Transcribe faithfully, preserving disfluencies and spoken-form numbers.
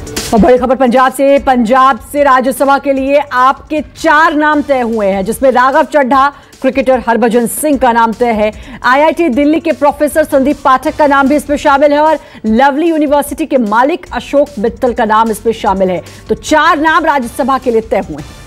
और बड़ी खबर पंजाब से पंजाब से राज्यसभा के लिए आपके चार नाम तय हुए हैं, जिसमें राघव चड्ढा, क्रिकेटर हरभजन सिंह का नाम तय है। आईआईटी दिल्ली के प्रोफेसर संदीप पाठक का नाम भी इसमें शामिल है और लवली यूनिवर्सिटी के मालिक अशोक मित्तल का नाम इसमें शामिल है। तो चार नाम राज्यसभा के लिए तय हुए हैं।